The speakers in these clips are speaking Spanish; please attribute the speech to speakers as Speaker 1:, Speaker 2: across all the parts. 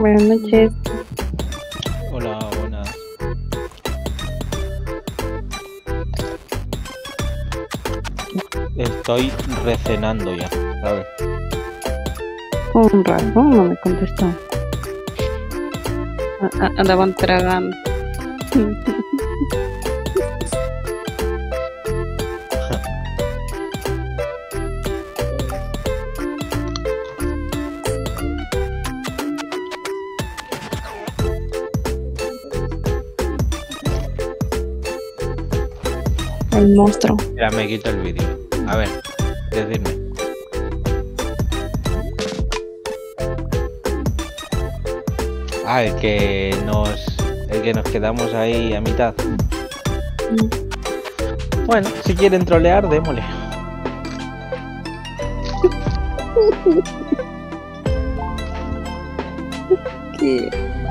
Speaker 1: Buenas noches.
Speaker 2: Hola, buenas. Estoy recenando ya, ¿sabes?
Speaker 1: Un rato no me contestó. Andaban tragando. El monstruo.
Speaker 2: Ya me quito el vídeo. A ver, decidme. Ah, el que nos quedamos ahí a mitad. Bueno, si quieren trolear, démosle.
Speaker 1: ¿Qué?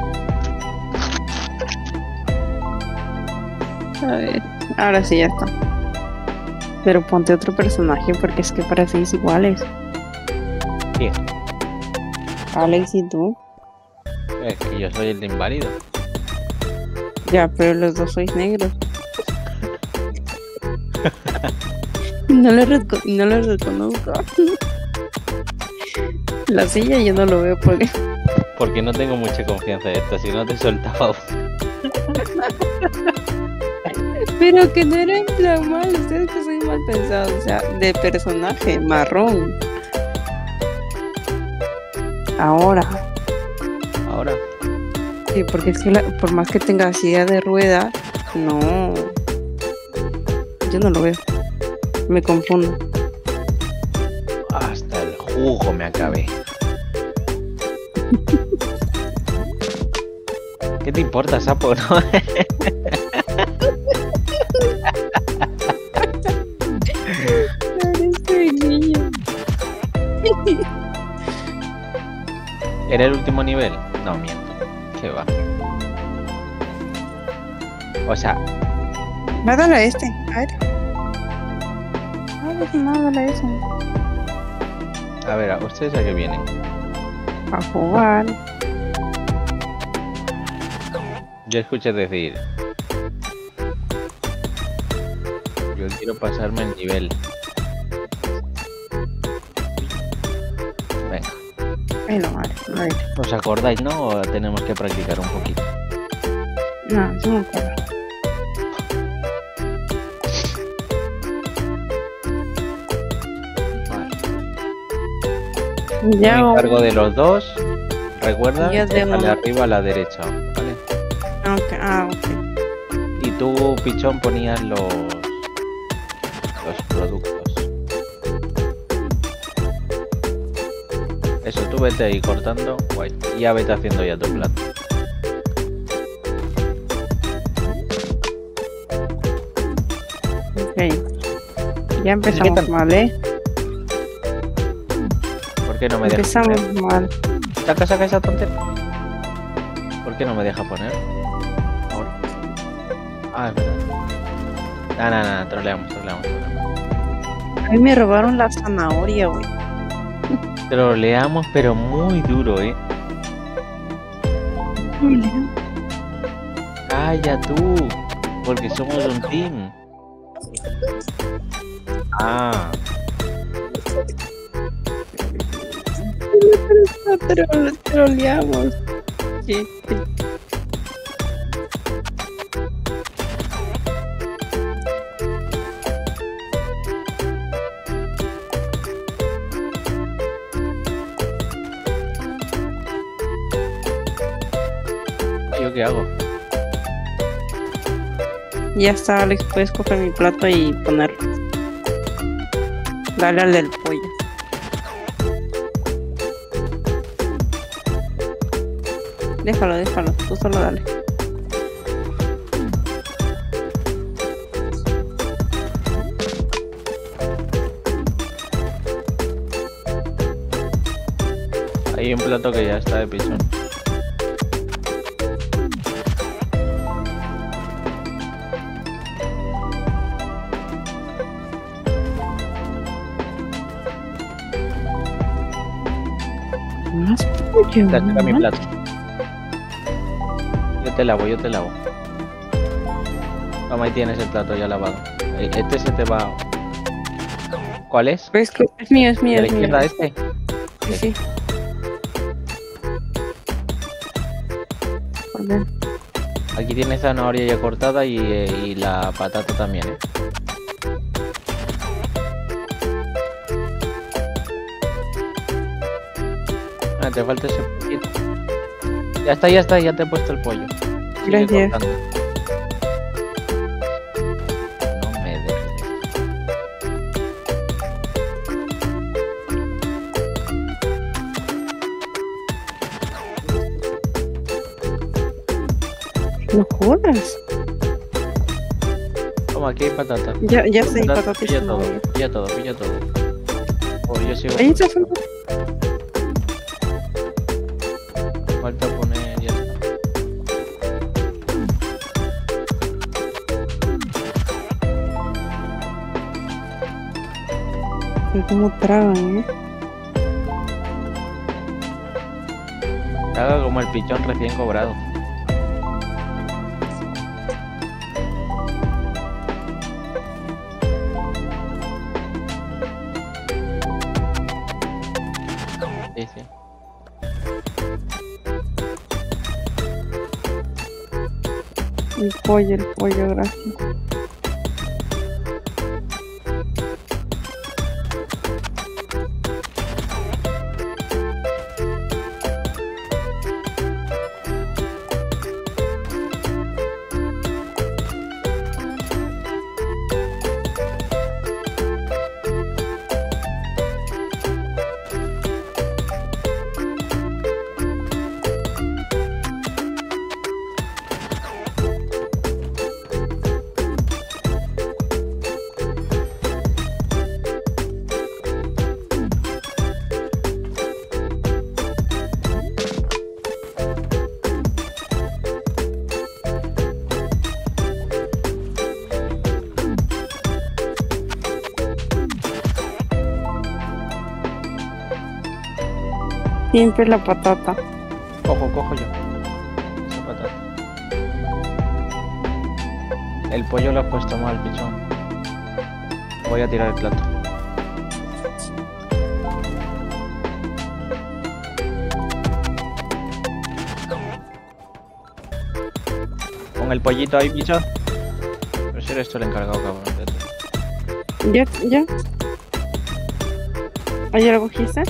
Speaker 1: A ver, ahora sí ya está. Pero ponte otro personaje porque es que parecéis iguales.
Speaker 2: ¿Quién?
Speaker 1: Alex y tú.
Speaker 2: Es que yo soy el de inválido.
Speaker 1: Ya, pero los dos sois negros. No lo reconozco. La silla yo no lo veo porque...
Speaker 2: Porque no tengo mucha confianza en esto, si no te soltaba.
Speaker 1: Pero que no era en plan mal, ustedes que soy mal pensado, o sea, de personaje marrón. Ahora. Sí, porque es que por más que tenga silla de rueda, no. Yo no lo veo. Me confundo.
Speaker 2: Hasta el jugo me acabé. ¿Qué te importa, sapo? ¿No?
Speaker 1: Eres niño.
Speaker 2: ¿Era el último nivel? No, miento. ¿Qué va? O sea...
Speaker 1: Dale a este. A ver. No, dale a ese.
Speaker 2: A ver, ¿ustedes a qué vienen?
Speaker 1: A jugar.
Speaker 2: Yo escuché decir... Yo quiero pasarme el nivel. Venga.
Speaker 1: Bueno, vale. A ver.
Speaker 2: ¿Os acordáis, no? ¿O tenemos que practicar un poquito?
Speaker 1: No, yo me acuerdo.
Speaker 2: Vale.
Speaker 1: Ya.
Speaker 2: Me encargo de los dos. Recuerda,
Speaker 1: Yo de
Speaker 2: sale arriba a la derecha, ¿vale?
Speaker 1: Ok.
Speaker 2: Y tú, pichón, ponías los productos. Eso, tú vete ahí cortando, guay. Y ya vete haciendo ya tu plato.
Speaker 1: Ok. Ya empezamos mal,
Speaker 2: ¿Por qué no me deja
Speaker 1: Empezamos
Speaker 2: poner?
Speaker 1: mal.
Speaker 2: Saca esa tontería. ¿Por qué no me deja poner? Ahora. Ah, es verdad. No, troleamos.
Speaker 1: A mí me robaron la zanahoria, güey.
Speaker 2: Troleamos, pero muy duro, Calla tú, porque somos un team. Ah,
Speaker 1: Troleamos. Sí.
Speaker 2: ¿yo qué hago?
Speaker 1: Ya está, Alex, puedes coger mi plato y ponerlo. Dale al del pollo. Déjalo, tú solo dale.
Speaker 2: Hay un plato que ya está de pichón.
Speaker 1: Más pollo.
Speaker 2: Saca mi plato. Yo te lavo, yo te lavo. Toma, ahí tienes el plato ya lavado. Este se te va. ¿Cuál es?
Speaker 1: Es que es mío, es mío,
Speaker 2: ¿De la
Speaker 1: es mío.
Speaker 2: izquierda este?
Speaker 1: Sí, sí. Joder.
Speaker 2: Aquí tienes zanahoria ya cortada y la patata también, ¿eh? Ah, te falta ese poquito. Ya está, ya te he puesto el pollo. Sigue
Speaker 1: Gracias.
Speaker 2: cortando. No me dejes.
Speaker 1: No jodas.
Speaker 2: Toma, aquí hay patata.
Speaker 1: Ya sé,
Speaker 2: Patata,
Speaker 1: patatas.
Speaker 2: pilla todo, pilla todo, pilla todo. Oh, yo sigo.
Speaker 1: Ahí está falta.
Speaker 2: Falta poner, ya está.
Speaker 1: Y cómo tragan,
Speaker 2: Haga como el pichón recién cobrado. Sí, sí.
Speaker 1: El pollo, gracias. Siempre la patata.
Speaker 2: Cojo yo. Esa patata. El pollo lo has puesto mal, pichón. Voy a tirar el plato. Con el pollito ahí, pichón. Pero si eres tú el encargado, cabrón.
Speaker 1: Ya. ¿Ayer lo cogiste?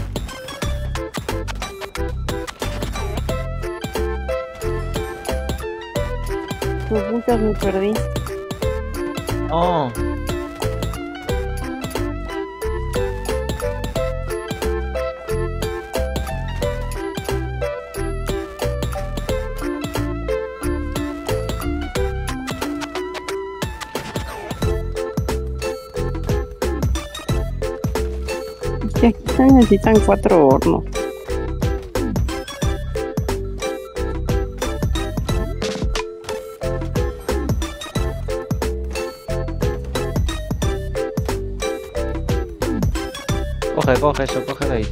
Speaker 1: Tus putas me perdí.
Speaker 2: No.
Speaker 1: Que aquí se necesitan 4 hornos.
Speaker 2: Coge eso, coge de ahí.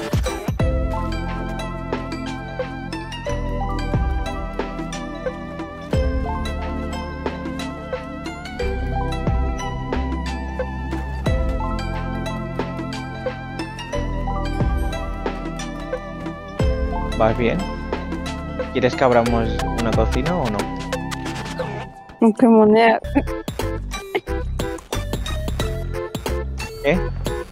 Speaker 2: ¿Vas bien? ¿Quieres que abramos una cocina o no?
Speaker 1: ¿Con qué moneda?
Speaker 2: ¿Eh?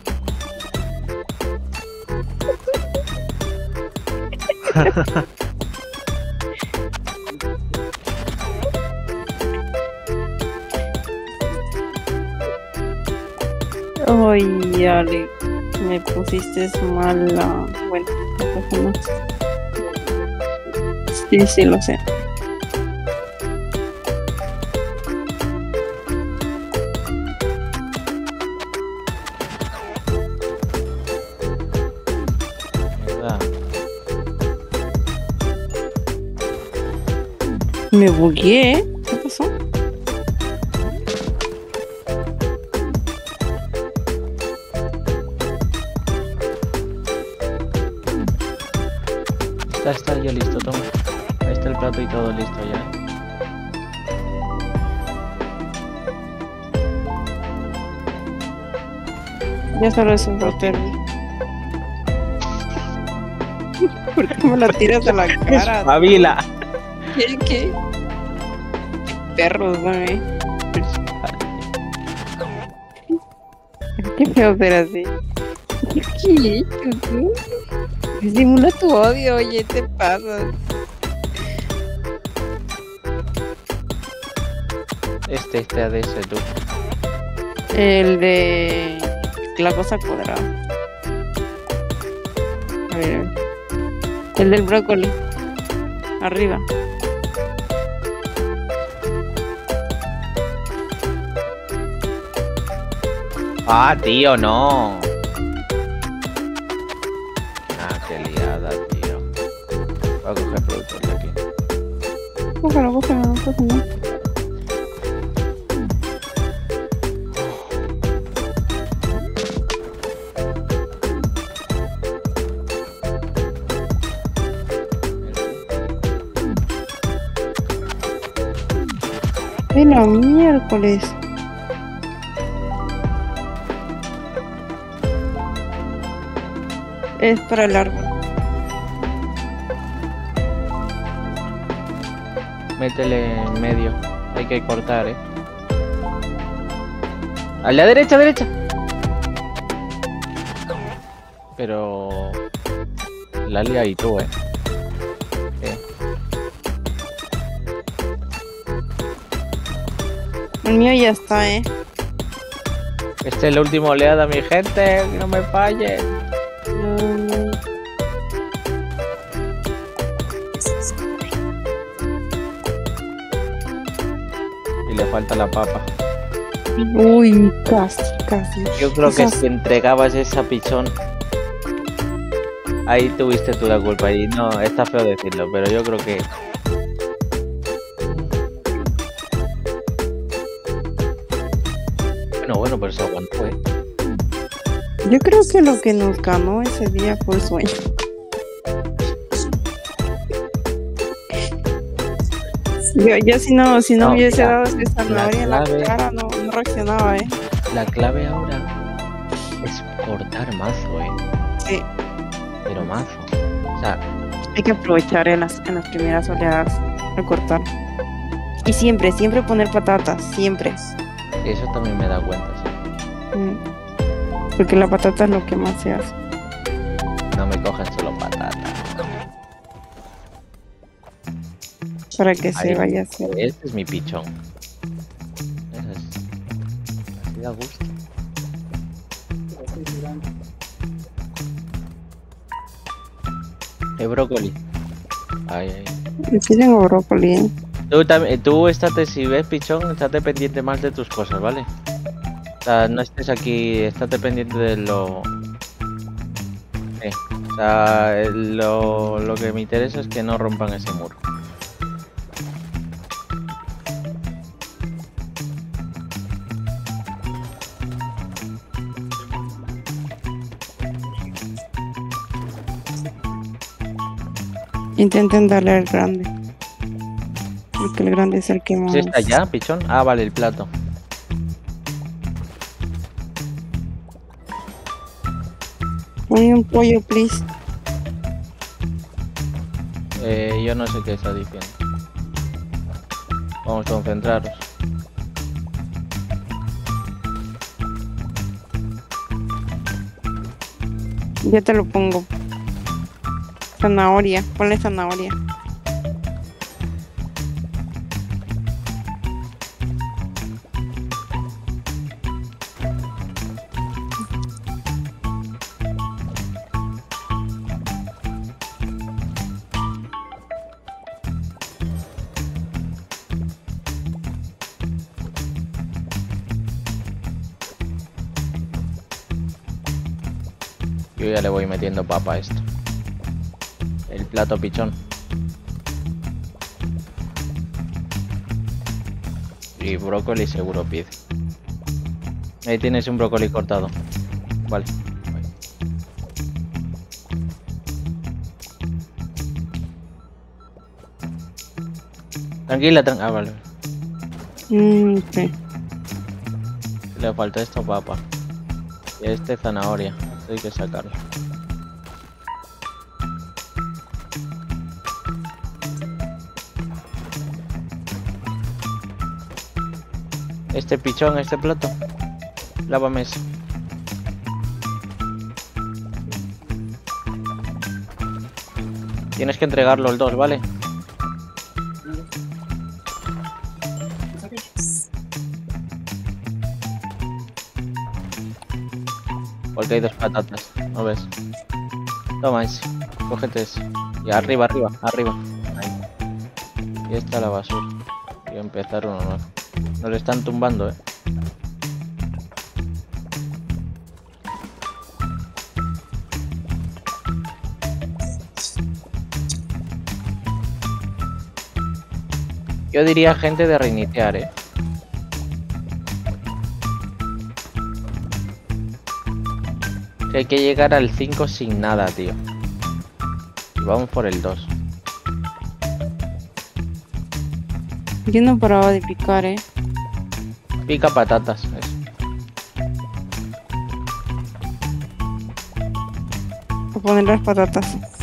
Speaker 1: Ay, Ale, me pusiste mala. Bueno, no pasa nada. Sí, lo sé.
Speaker 2: ¿Verdad?
Speaker 1: Me bugué. ¿Qué pasó?
Speaker 2: Está ya listo, toma. Ahí está está el plato y todo listo ya.
Speaker 1: Ya solo es un roterbi. ¿Por qué me la tiras a la cara?
Speaker 2: ¡Espabila!
Speaker 1: ¿Qué perros, güey? Qué feo ser así. ¿Qué? Disimula tu odio, oye, te pasas.
Speaker 2: Este ADS, tú.
Speaker 1: El de la cosa cuadrada. A ver. El del brócoli. Arriba.
Speaker 2: Ah, tío, no. Ah, qué liada, tío. Voy a coger productos de aquí.
Speaker 1: Cógelo, no pasa nada. De la miércoles. Es para el árbol.
Speaker 2: Métele en medio. Hay que cortar, ¡A la derecha, derecha! Pero... La lía y tú,
Speaker 1: El mío ya está,
Speaker 2: Este es la última oleada, mi gente. Que no me fallen. Y le falta la papa.
Speaker 1: Uy, casi.
Speaker 2: Yo creo que si entregabas esa pichón, ahí tuviste tú la culpa. Y no, está feo decirlo, pero yo creo que... Bueno, pero se aguantó,
Speaker 1: Yo creo que lo que nos ganó ese día fue el sueño. Yo si no
Speaker 2: No,
Speaker 1: hubiese
Speaker 2: mira,
Speaker 1: dado esa zanahoria en la
Speaker 2: clave-
Speaker 1: cara, no reaccionaba,
Speaker 2: La clave ahora es cortar mazo,
Speaker 1: Sí,
Speaker 2: pero mazo. O sea,
Speaker 1: hay que aprovechar en las primeras oleadas a cortar. Y siempre poner patatas, siempre.
Speaker 2: eso también me da cuenta, sí.
Speaker 1: Porque la patata es lo que más se hace.
Speaker 2: No me cogen solo patatas.
Speaker 1: Para que se
Speaker 2: Ahí,
Speaker 1: vaya a hacer.
Speaker 2: Este es mi pichón. Eso es. Así da gusto. El brócoli. Ay.
Speaker 1: Aquí tengo brócoli,
Speaker 2: Tú estate, si ves pichón, estate pendiente más de tus cosas, ¿vale? O sea, no estés aquí, estate pendiente de lo... O sea, lo que me interesa es que no rompan ese muro.
Speaker 1: Intenten darle al grande. Porque el grande es el que más.
Speaker 2: ¿Sí está ya, pichón? Ah, vale, el plato.
Speaker 1: Ponme un pollo, please.
Speaker 2: Yo no sé qué está diciendo. Vamos a concentraros.
Speaker 1: Ya te lo pongo. Zanahoria, ponle zanahoria.
Speaker 2: Yo ya le voy metiendo papa a esto. El plato pichón. Y brócoli seguro pide. Ahí tienes un brócoli cortado. Vale. Tranquila, Ah, vale.
Speaker 1: Ok.
Speaker 2: Le falta esto papa. Y este zanahoria. Esto hay que sacarlo. Este pichón, este plato. Lávame eso. Tienes que entregarlo el 2, ¿vale? Porque hay 2 patatas, ¿no ves? Toma ese, cógete ese. Y arriba, arriba, arriba. Ahí. Y esta la basura. Y empezar uno nuevo. Nos le están tumbando, Yo diría gente de reiniciar, Que hay que llegar al 5 sin nada, tío. Y vamos por el 2.
Speaker 1: Yo no paraba de picar,
Speaker 2: Pica patatas, eso.
Speaker 1: A poner las patatas.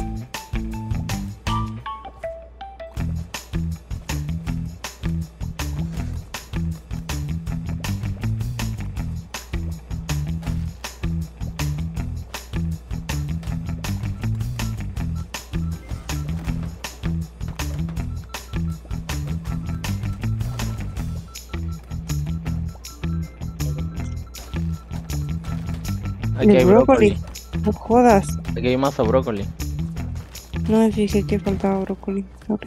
Speaker 2: Aquí hay brócoli.
Speaker 1: No jodas.
Speaker 2: Aquí hay mazo brócoli.
Speaker 1: No me fijé que faltaba brócoli. Sorry.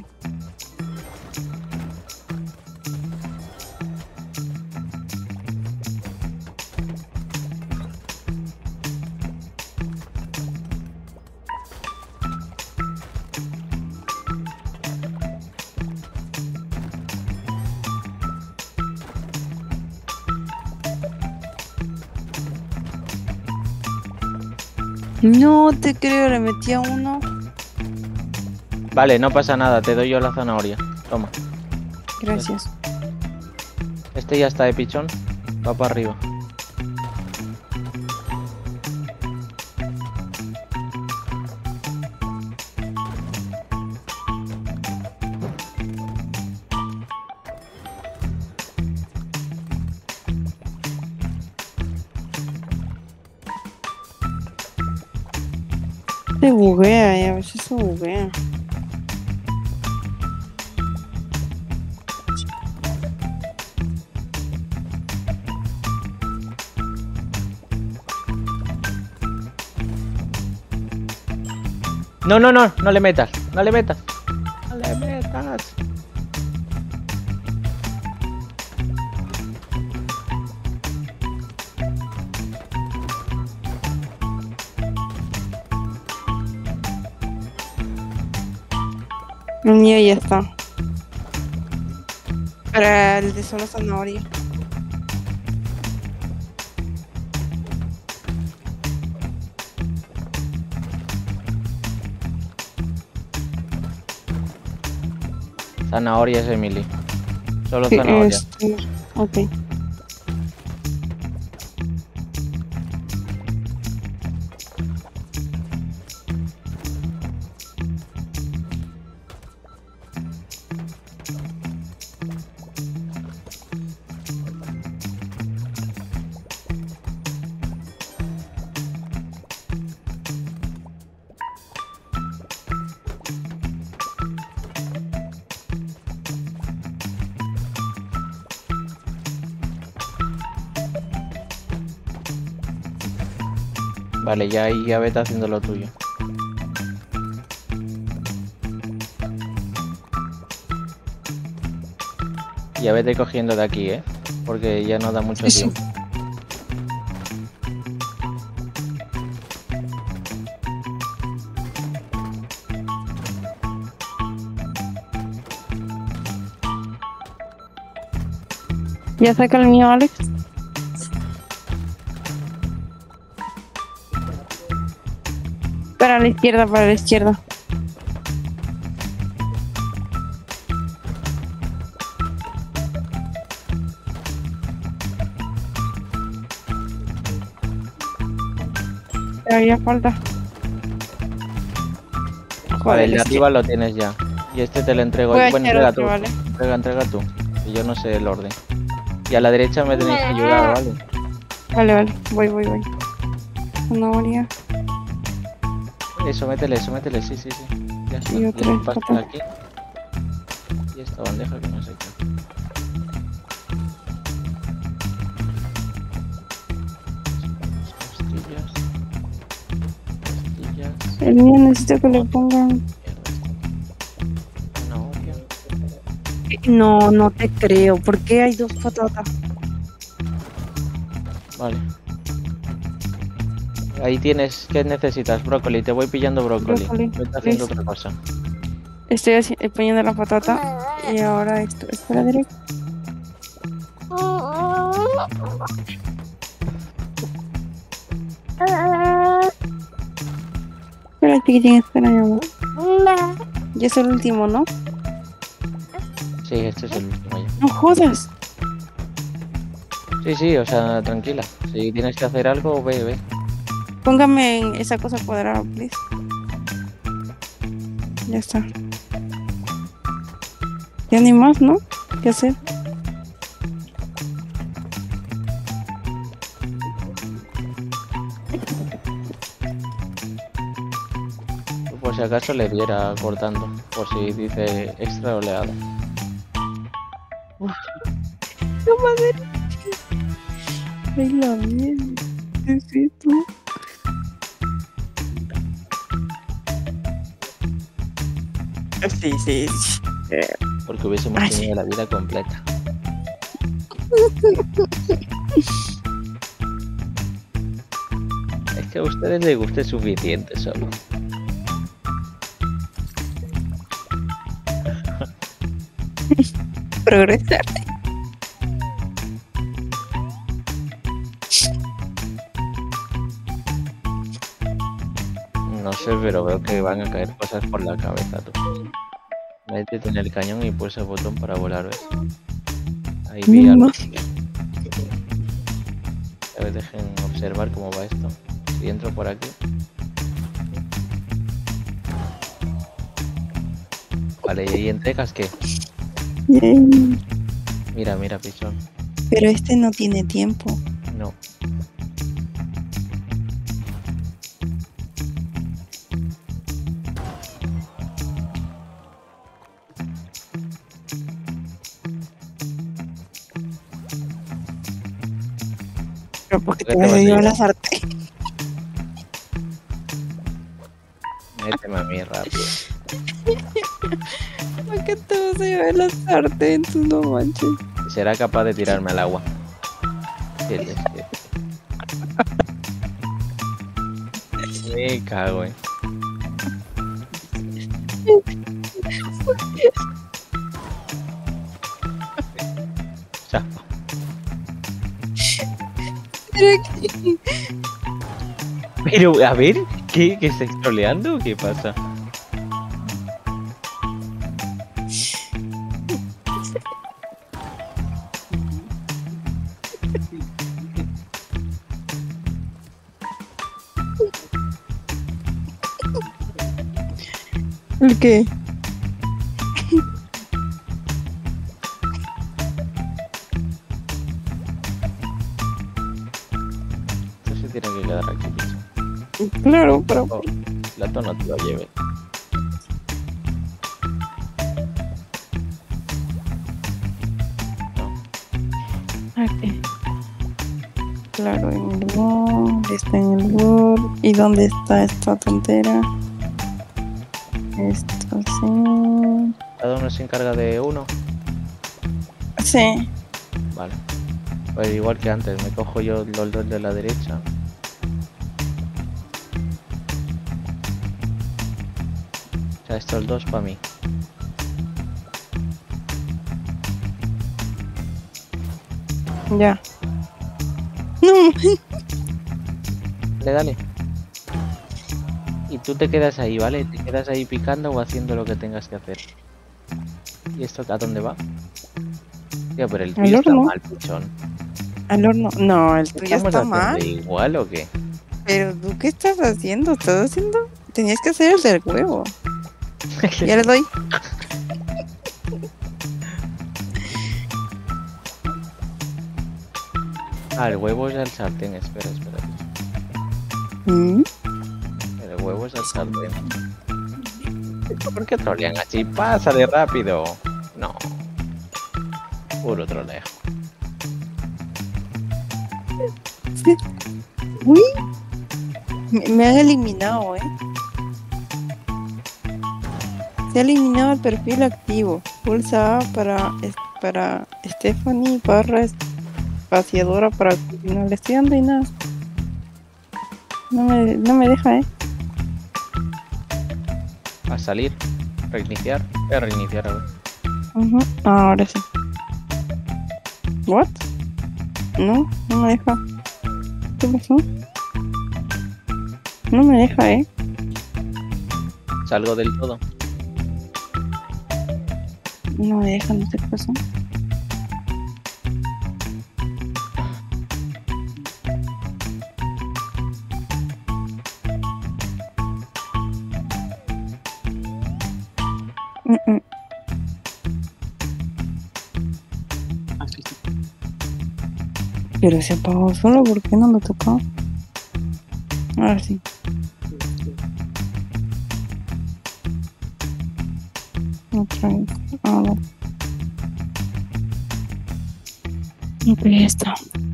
Speaker 1: No te creo, le metí a uno.
Speaker 2: Vale, no pasa nada, te doy yo la zanahoria. Toma.
Speaker 1: Gracias.
Speaker 2: Este ya está de pichón. Va para arriba.
Speaker 1: Se buguea y a veces se buguea.
Speaker 2: No, no, no, no le metas. No le metas. No le metas.
Speaker 1: El mío ya está. Para el de solo zanahoria.
Speaker 2: Zanahoria es Emily. Solo
Speaker 1: Sí,
Speaker 2: zanahoria.
Speaker 1: Ok.
Speaker 2: Vale, ya ahí ya vete haciendo lo tuyo. Ya vete cogiendo de aquí, porque ya no da mucho
Speaker 1: Sí.
Speaker 2: tiempo.
Speaker 1: ¿Ya saca el mío, Alex? Para la izquierda, para la izquierda. Todavía falta.
Speaker 2: Vale,
Speaker 1: Joder,
Speaker 2: el de
Speaker 1: es que
Speaker 2: arriba lo tienes ya. Y este te lo entrego.
Speaker 1: voy a
Speaker 2: Bueno,
Speaker 1: echar
Speaker 2: entrega
Speaker 1: otro,
Speaker 2: tú.
Speaker 1: ¿vale?
Speaker 2: Entrega tú. Y yo no sé el orden. Y a la derecha me tenéis que ayudar, ¿vale?
Speaker 1: Vale. Voy. Zanahoria.
Speaker 2: Eso, métele, sí. Ya está.
Speaker 1: Y
Speaker 2: Y
Speaker 1: otra
Speaker 2: este pasta
Speaker 1: patata.
Speaker 2: aquí. Y esta bandeja que no sé qué. Costillas.
Speaker 1: El mío necesita que le pongan.
Speaker 2: Mierda, zanahoria.
Speaker 1: No te creo. ¿Por qué hay dos patatas?
Speaker 2: Vale. Ahí tienes, ¿qué necesitas? Brócoli, te voy pillando brócoli.
Speaker 1: Brócoli,
Speaker 2: Vete haciendo
Speaker 1: listo.
Speaker 2: otra cosa.
Speaker 1: Estoy poniendo la patata. Y ahora esto. Espera, Derek. Espera, chiquitín, espera, mi amor. Ya es el último, ¿no?
Speaker 2: Sí, este es el último ya.
Speaker 1: No jodas.
Speaker 2: Sí, o sea, tranquila. Si tienes que hacer algo, ve.
Speaker 1: Póngame en esa cosa cuadrada, please. Ya está. Ya ni más, ¿no? ¿Qué hacer?
Speaker 2: Por si acaso le diera cortando. Por si dice extra oleada.
Speaker 1: No madre. Ay, la mierda. ¿Qué es esto? Sí.
Speaker 2: Porque hubiésemos
Speaker 1: Ay.
Speaker 2: tenido la vida completa. Es que a ustedes les guste suficiente solo.
Speaker 1: Progresar.
Speaker 2: No sé, pero veo que van a caer cosas por la cabeza, tú. Métete en el cañón y pulsa el botón para volar, ¿ves? Ahí vi algo. A ver, dejen observar cómo va esto. Si entro por aquí. Vale, ¿y ahí entregas qué?
Speaker 1: Yay.
Speaker 2: Mira, pichón.
Speaker 1: Pero este no tiene tiempo.
Speaker 2: No.
Speaker 1: Pero porque
Speaker 2: ¿Qué
Speaker 1: te
Speaker 2: te vas a
Speaker 1: dio
Speaker 2: llevar?
Speaker 1: la sartén.
Speaker 2: Méteme a mí rápido.
Speaker 1: ¿Por qué te vas a llevar la sartén? Tú no manches.
Speaker 2: ¿Será capaz de tirarme al agua? Sí. Me cago, Chafa. Pero, a ver, ¿qué está troleando o qué pasa?
Speaker 1: ¿El qué?
Speaker 2: Esto se tiene que quedar aquí, picho.
Speaker 1: Claro, pero
Speaker 2: Oh, plato no te lo lleve. No.
Speaker 1: aquí. Claro, en el bol, está en el bol. ¿Y dónde está esta tontera? Esto sí.
Speaker 2: Cada uno se encarga de uno.
Speaker 1: Sí.
Speaker 2: Vale. Pues igual que antes, me cojo yo los dos de la derecha. O sea, estos dos para mí.
Speaker 1: Ya. No.
Speaker 2: Dale. Y tú te quedas ahí, ¿vale? Te quedas ahí picando o haciendo lo que tengas que hacer. ¿Y esto a dónde va? Tío, pero el tuyo está
Speaker 1: horno.
Speaker 2: mal, pichón.
Speaker 1: Al horno. No, el tuyo
Speaker 2: ¿Estamos
Speaker 1: está
Speaker 2: haciendo
Speaker 1: mal.
Speaker 2: igual o qué?
Speaker 1: Pero tú, ¿qué estás haciendo? ¿Estás haciendo? Tenías que hacer el del huevo. Ya le doy.
Speaker 2: Ah, el huevo es el sartén. Espera.
Speaker 1: ¿Mm?
Speaker 2: El huevo es el sartén. ¿Por qué trolean así? ¡Pásale rápido! No. Puro troleo.
Speaker 1: Uy. Me han eliminado, Se ha eliminado el perfil activo. Pulsa A para Stephanie barra espaciadora para continuar. Le estoy dando y nada. No me deja,
Speaker 2: A salir. Reiniciar. Voy a reiniciar a ver.
Speaker 1: Ahora sí. ¿What? No me deja. ¿Qué pasó? No me deja,
Speaker 2: Salgo del todo.
Speaker 1: No me deja, no sé qué pasó. Pero se apagó solo, ¿por qué no lo tocó? Ahora sí. Otra vez. Ahora. Ok, ya está.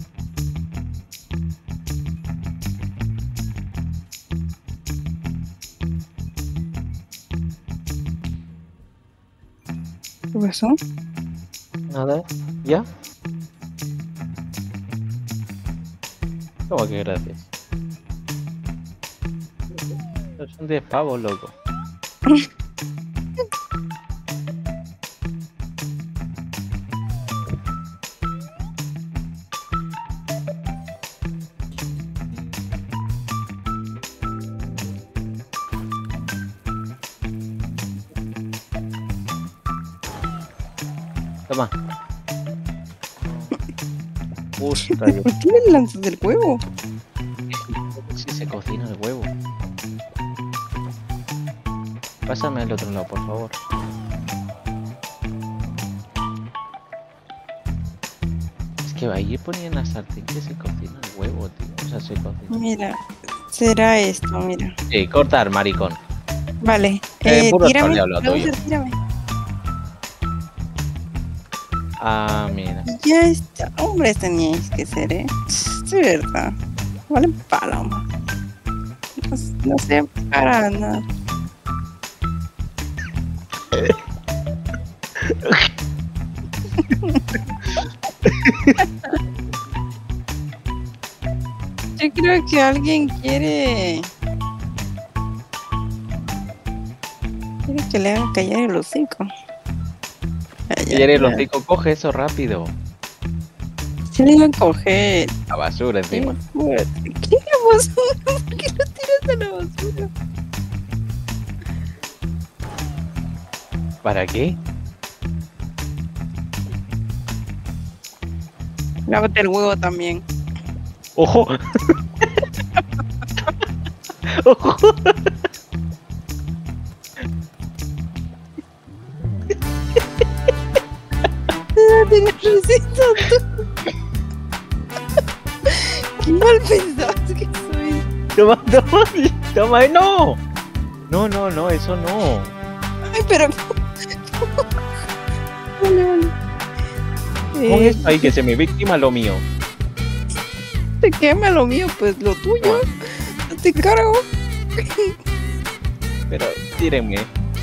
Speaker 1: ¿Qué pasó?
Speaker 2: Nada. ¿Ya? ¿Cómo que gracias? Son 10 pavos, loco. Toma. Ostras,
Speaker 1: ¿Por qué le lanzas el huevo?
Speaker 2: si se cocina el huevo. Pásame al otro lado, por favor. Es que ahí ponían la sartén que se cocina el huevo, tío. O sea, se cocina.
Speaker 1: Mira, será esto, mira.
Speaker 2: Sí, cortar, maricón.
Speaker 1: Vale.
Speaker 2: Puro
Speaker 1: Tírame,
Speaker 2: troleo lo tuyo.
Speaker 1: tírame.
Speaker 2: Ah, mira.
Speaker 1: Ya está. Hombres teníais que ser, De verdad. Vale paloma. No sé para nada. Yo creo que alguien quiere que le hagan callar el hocico.
Speaker 2: Callar el hocico, coge eso rápido.
Speaker 1: Se le iban a coger.
Speaker 2: La basura encima.
Speaker 1: ¿Qué basura? ¿Por qué lo tiras a la basura?
Speaker 2: ¿Para qué?
Speaker 1: Lávate el huevo también.
Speaker 2: ¡Ojo! ¡Ojo!
Speaker 1: Qué mal pensaste que soy.
Speaker 2: Toma, toma, no. No, eso no.
Speaker 1: Ay, pero. Vale.
Speaker 2: Pon esto ahí que se me víctima lo mío.
Speaker 1: Te quema lo mío, pues lo tuyo. No te cargo.
Speaker 2: Pero tírenme.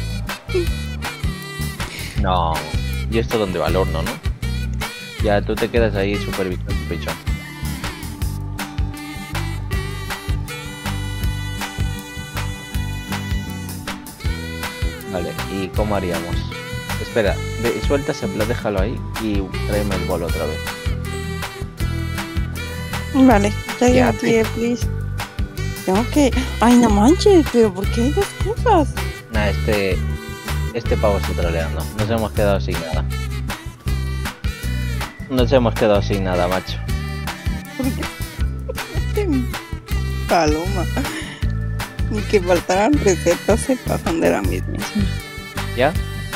Speaker 2: No. ¿Y esto dónde va al horno, no? Ya, tú te quedas ahí supervisando tu pichón. Vale, ¿y cómo haríamos? Espera, suelta ese plato, déjalo ahí y tráeme el bol otra vez.
Speaker 1: Vale,
Speaker 2: Ya,
Speaker 1: tráigame, please. Tengo que. Ay, no manches, pero ¿por qué hay dos cosas?
Speaker 2: Nah, este pavo está troleando. Nos hemos quedado sin nada. Nos hemos quedado sin nada, macho.
Speaker 1: ¿Por qué? Paloma. Ni que faltaran recetas, se pasan de la misma.
Speaker 2: ¿Ya?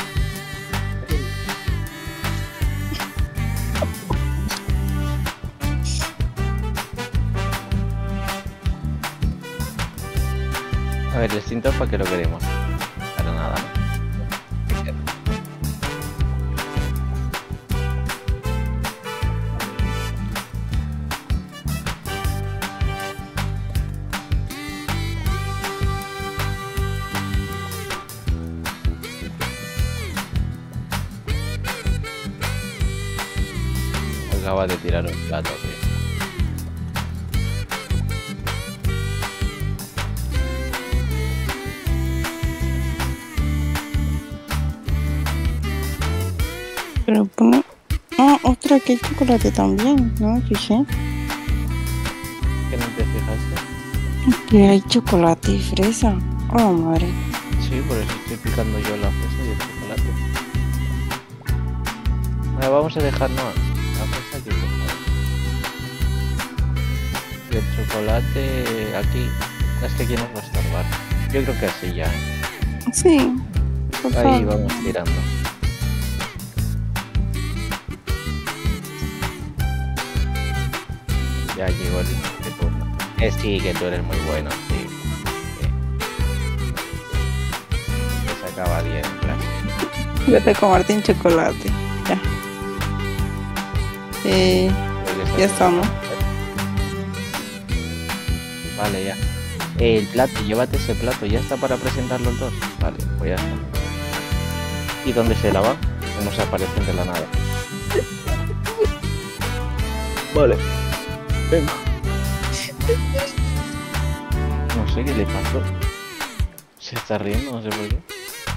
Speaker 2: A ver, el extintor, ¿para qué lo queremos? Para nada, ¿no? Acaba de tirar un plato, tío.
Speaker 1: Pero pone... Ah, ostras, que hay chocolate también, ¿no? Fijé.
Speaker 2: ¿Que no te fijaste?
Speaker 1: Que hay chocolate y fresa. Oh, madre.
Speaker 2: Sí, por eso estoy picando yo la fresa y el chocolate. Bueno, vamos a dejar, no, la fresa aquí, por favor. Y el chocolate aquí. Es que aquí nos va a estorbar. Yo creo que así ya, ¿eh?
Speaker 1: Sí, por favor.
Speaker 2: Ahí vamos tirando. Ya llegó el turno. Sí, que tú eres muy bueno, sí. Se acaba bien, claro.
Speaker 1: Vete a comerte un chocolate. Ya. Ya está, ¿no?
Speaker 2: Vale, ya. El plato, llévate ese plato. ¿Ya está para presentar los dos? Vale, pues ya está. ¿Y dónde se lava? Que no se aparecen de la nada. Vale. Venga. No sé qué le pasó. Se está riendo, no sé por qué.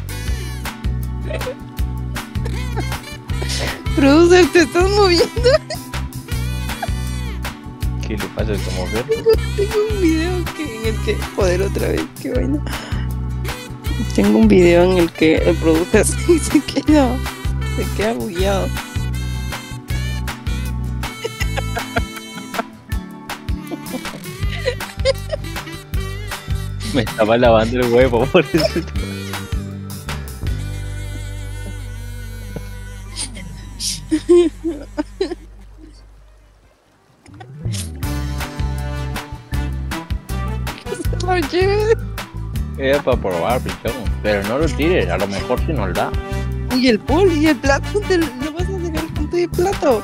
Speaker 1: Producer, te estás moviendo.
Speaker 2: ¿Qué le pasa? ¿Es como ver?
Speaker 1: Tengo un video en el que... Joder, otra vez, qué vaina. Tengo un video en el que el producer se queda bugueado.
Speaker 2: Me estaba lavando el huevo, por eso. Era para probar, pichón. Pero no lo tires, a lo mejor si nos da.
Speaker 1: Y el bol y el plato, lo vas a dejar junto del plato.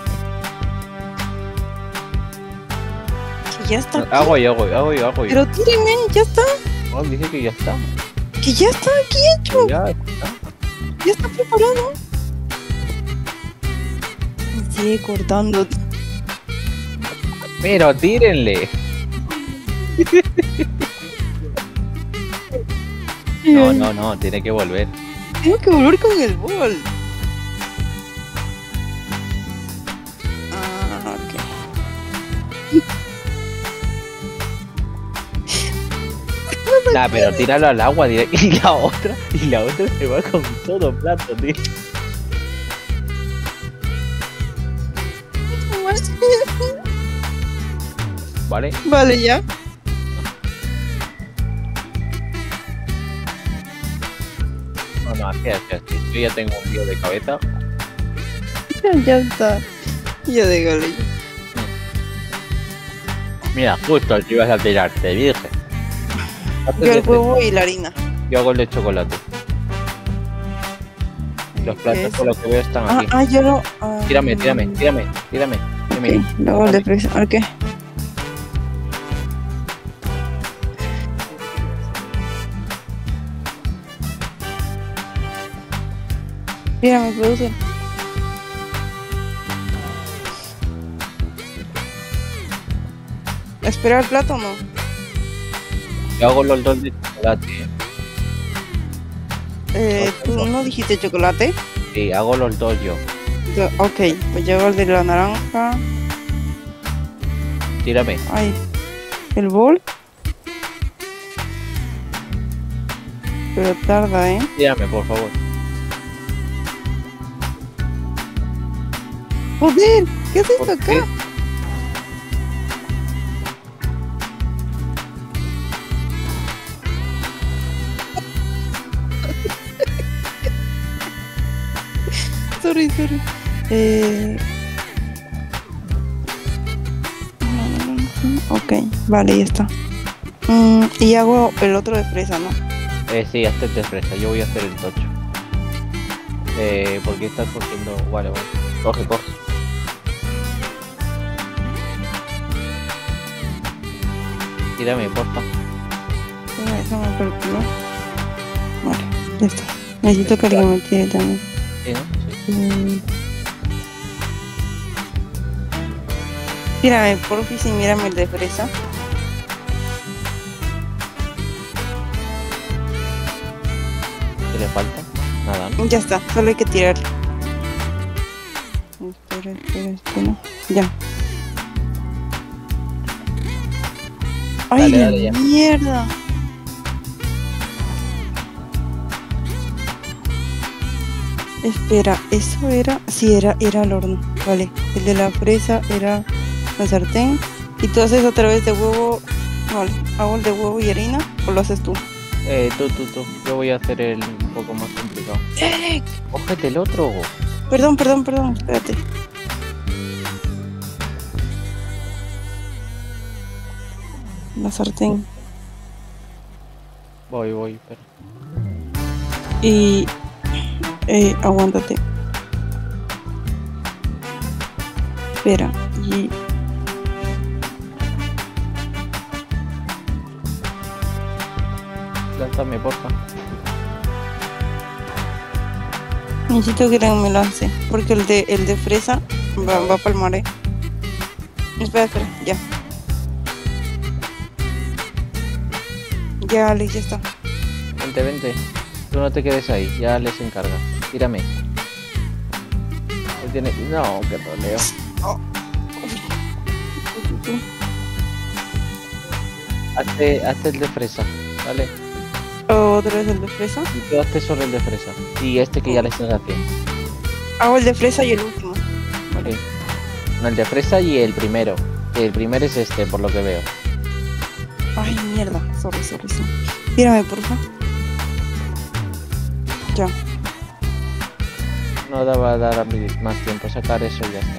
Speaker 1: Que ya está aquí.
Speaker 2: Hago yo.
Speaker 1: Pero tírenme, ya está.
Speaker 2: No, dice que ya está.
Speaker 1: Que ya está aquí hecho.
Speaker 2: Ya está.
Speaker 1: Ya está preparado. Y sigue cortando.
Speaker 2: Pero tírenle. No, tiene que volver.
Speaker 1: Tengo que volver con el bol. Ah, ok.
Speaker 2: Nah, pero tíralo al agua y la otra se va con todo plato, tío. ¿Vale?
Speaker 1: Vale, ya.
Speaker 2: No, así. Yo ya tengo un lío de cabeza.
Speaker 1: Ya está. Ya déjale.
Speaker 2: Mira, justo al que ibas a tirar, te dije.
Speaker 1: Yo el huevo y la harina.
Speaker 2: Yo hago el de chocolate. Los platos por lo que veo están aquí.
Speaker 1: Yo lo...
Speaker 2: Tírame.
Speaker 1: Ok, luego el de fresa. Ok. Tírame, produce. ¿Espera el plato o no?
Speaker 2: Yo hago los dos de chocolate.
Speaker 1: ¿Tú no dijiste chocolate?
Speaker 2: Sí, hago los dos yo.
Speaker 1: Ok, pues yo hago el de la naranja.
Speaker 2: Tírame.
Speaker 1: Ay, el bol. Pero tarda, ¿eh?
Speaker 2: Tírame, por favor.
Speaker 1: Joder, ¿qué haces
Speaker 2: ¿Por
Speaker 1: acá?
Speaker 2: qué?
Speaker 1: sorry. Eh... Ok, vale, ya está. Y hago el otro de fresa, ¿no?
Speaker 2: Sí, este es de fresa. Yo voy a hacer el tocho. Porque estás cogiendo... Vale. Coge. Tírame, porfa.
Speaker 1: Déjame calcular. Vale, ya está. Necesito que alguien me tire también.
Speaker 2: Sí, ¿no? Sí.
Speaker 1: Tírame, porfis, y mírame el de fresa.
Speaker 2: ¿Qué le falta? Nada, ¿no?
Speaker 1: Ya está, solo hay que tirar. Espera. Ya. ¡Ay,
Speaker 2: Dale,
Speaker 1: la
Speaker 2: dale, ya.
Speaker 1: mierda! Espera, eso era... Sí, era el horno. Vale, el de la fresa era la sartén. Y tú haces otra vez de huevo... Vale, ¿hago el de huevo y harina o lo haces tú?
Speaker 2: Tú. Yo voy a hacer el un poco más complicado.
Speaker 1: ¡Eric!
Speaker 2: Cógete el otro.
Speaker 1: Perdón, espérate. La sartén.
Speaker 2: Voy, pero...
Speaker 1: Y... aguántate. Espera, y...
Speaker 2: Lánzame, porfa.
Speaker 1: Necesito que alguien me lance, porque el de fresa va a palmar, Espera, ya. Ya, Alex, ya está.
Speaker 2: Vente. Tú no te quedes ahí, ya les encarga. Tírame. No, que troleo. Hazte el de fresa, ¿vale?
Speaker 1: ¿Otra vez el de fresa?
Speaker 2: Y tú hazte solo el de fresa. Y este que ya le estás haciendo.
Speaker 1: Hago el de fresa y el último. Vale.
Speaker 2: Sí. No, el de fresa y el primero. El primero es este, por lo que veo.
Speaker 1: Ay, mierda. Sorry. Tírame, por favor. Ya.
Speaker 2: No va a dar más tiempo sacar eso y ya está.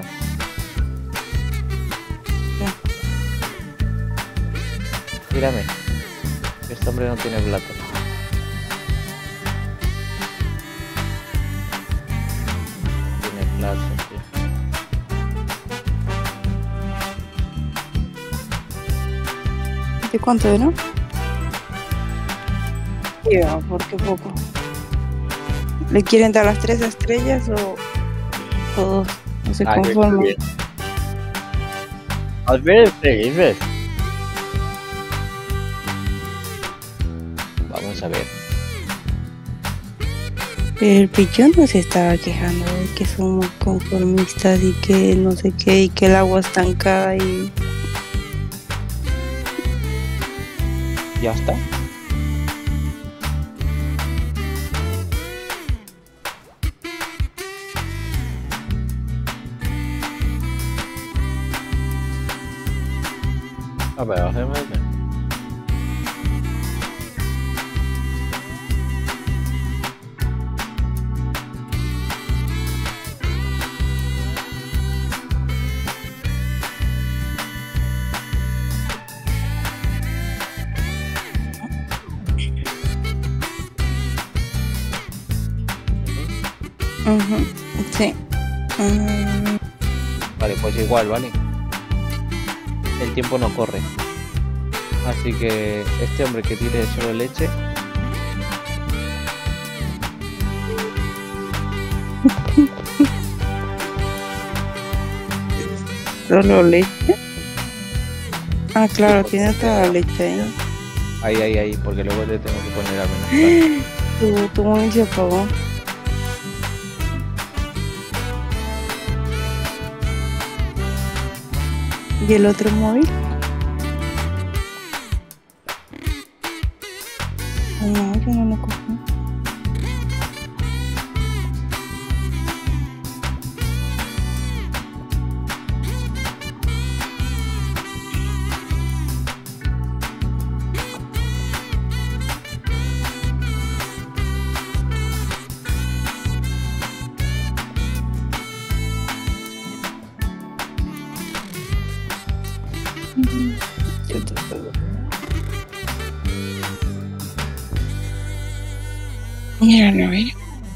Speaker 1: Ya.
Speaker 2: Tírame. Este hombre no tiene plato. Tiene plato, tío.
Speaker 1: ¿De cuánto era? Ya, ¿por qué poco? ¿Le quieren dar las 3 estrellas o dos? No se conforman.
Speaker 2: A ver, ¿ves? Vamos a ver.
Speaker 1: Pero el pichón no se estaba quejando de que somos conformistas y que no sé qué, y que el agua estancada y...
Speaker 2: Ya está. A ver, hacemos.
Speaker 1: Sí.
Speaker 2: Vale, pues igual, ¿vale? El tiempo no corre. Así que este hombre que tire solo leche.
Speaker 1: ¿Solo leche? Ah, claro, tiene toda la leche ahí.
Speaker 2: Ahí, porque luego te tengo que poner al menos.
Speaker 1: Tu móvil se apagó. ¿Y el otro móvil? No, yo no lo cogí. Míralo, mira.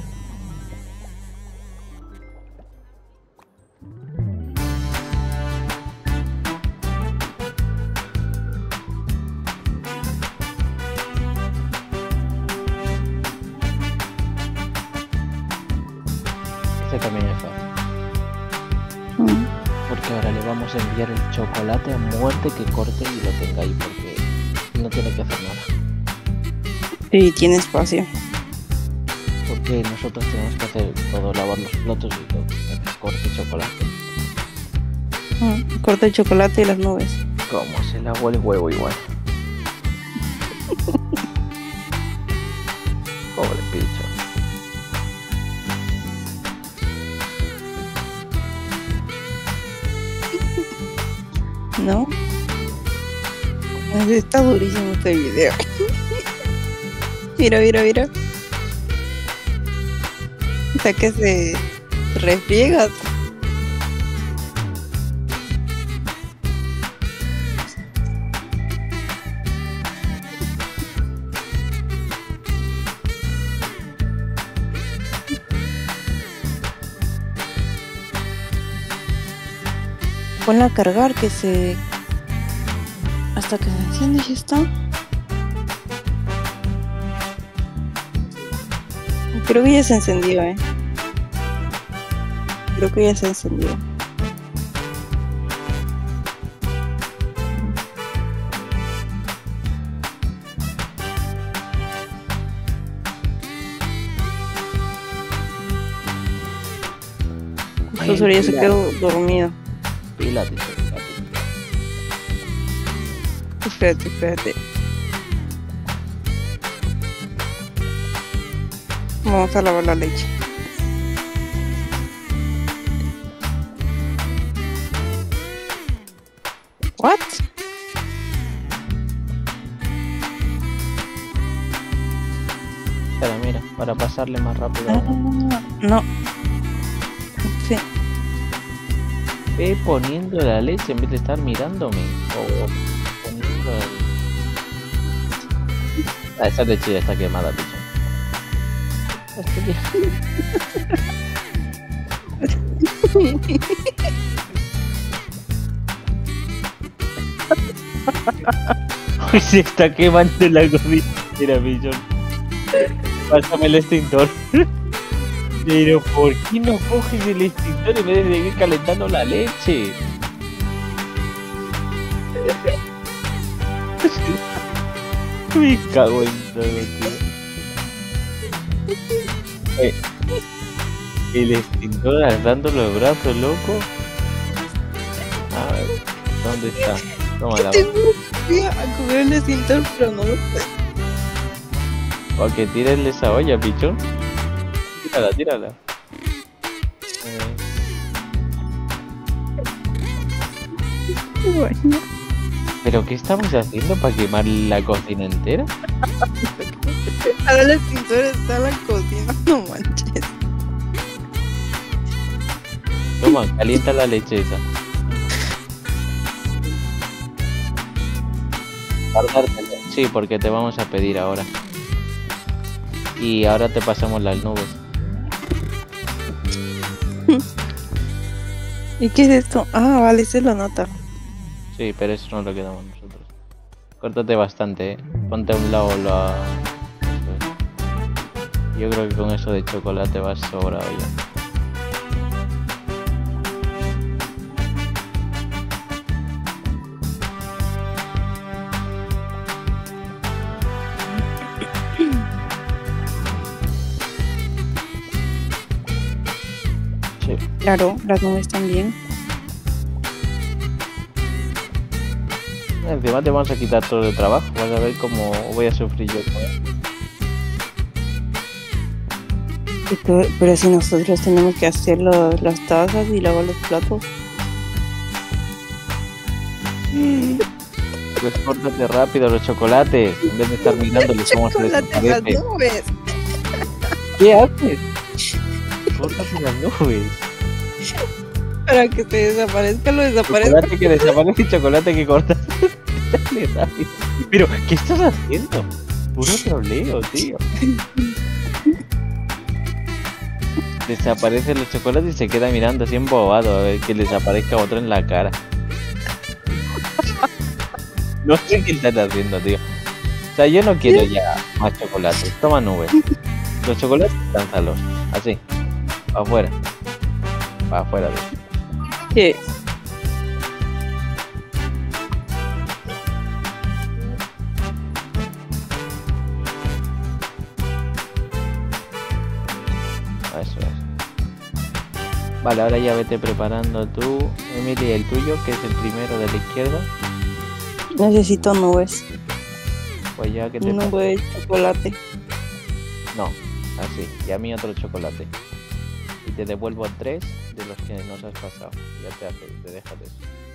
Speaker 2: Este también es fácil.
Speaker 1: Mm.
Speaker 2: Porque ahora le vamos a enviar el chocolate a muerte que corte y lo tenga ahí porque no tiene que hacer nada.
Speaker 1: Sí, tiene espacio.
Speaker 2: Porque nosotros tenemos que hacer todo, lavar los platos y todo. Que corte chocolate.
Speaker 1: Corta el chocolate y las nubes.
Speaker 2: Como se lavó el huevo igual. Pobre picho.
Speaker 1: ¿No? Está durísimo este video. Mira, mira, mira. Hasta que se refriega. Ponla a cargar que se... hasta que se enciende y ya está. Creo que ya se encendió, Creo que ya se encendió. Entonces ya se quedó dormido.
Speaker 2: Pílate.
Speaker 1: Espérate, espérate. Vamos a lavar la leche. What?
Speaker 2: Espera, mira, para pasarle más rápido.
Speaker 1: No. Sí.
Speaker 2: Ve poniendo la leche en vez de estar mirándome. O poniendo esa leche ya está quemada, picho. Uy, se está quemando la cocina. Mira, pichón. Pásame el extintor. Pero ¿por qué no coges el extintor en vez de seguir calentando la leche? Me cago en todo, tío. El extintor alzando los brazos, loco. A ver, ¿dónde está? Toma la
Speaker 1: Voy a comer el extintor, pero no lo puedo.
Speaker 2: Porque tírenle esa olla, pichón. Tírala.
Speaker 1: Bueno.
Speaker 2: ¿Pero qué estamos haciendo para quemar la cocina entera?
Speaker 1: Ahora el extintor está en la cocina, no manches.
Speaker 2: Toma, calienta la leche esa. Guardártela. Sí, porque te vamos a pedir ahora. Y ahora te pasamos las nubes.
Speaker 1: ¿Y qué es esto? Ah, vale, se lo nota.
Speaker 2: Sí, pero eso no lo quedamos nosotros. Córtate bastante, Ponte a un lado la... Yo creo que con eso de chocolate vas sobrado ya. Sí.
Speaker 1: Claro, las nubes también.
Speaker 2: Encima te vamos a quitar todo el trabajo. Vas a ver cómo voy a sufrir yo con él.
Speaker 1: Pero si nosotros tenemos que hacer las tazas y lavar los platos.
Speaker 2: Pues córtate rápido los chocolates. En vez de estar mirándoles cómo se desaparece.
Speaker 1: Nubes.
Speaker 2: ¿Qué haces? Córtate las nubes.
Speaker 1: Para que se desaparezca, lo desaparezca.
Speaker 2: Chocolate que desaparece y chocolate que cortas. Dale, rápido. Pero, ¿qué estás haciendo? Puro troleo, tío. desaparecen los chocolates y se queda mirando así embobado a ver que les aparezca otro en la cara. No sé qué están haciendo, tío. O sea, yo no quiero ya más chocolates. Toma nubes. Los chocolates, lánzalos. Así. Para afuera. Para afuera, tío.
Speaker 1: ¿Qué?
Speaker 2: Eso es. Vale, ahora ya vete preparando tú, Emily, el tuyo, que es el primero de la izquierda.
Speaker 1: Necesito nubes.
Speaker 2: Pues ya que te
Speaker 1: Nube de chocolate.
Speaker 2: No, así. Y a mí otro chocolate. Y te devuelvo 3 de los que nos has pasado. Ya te dejas de eso.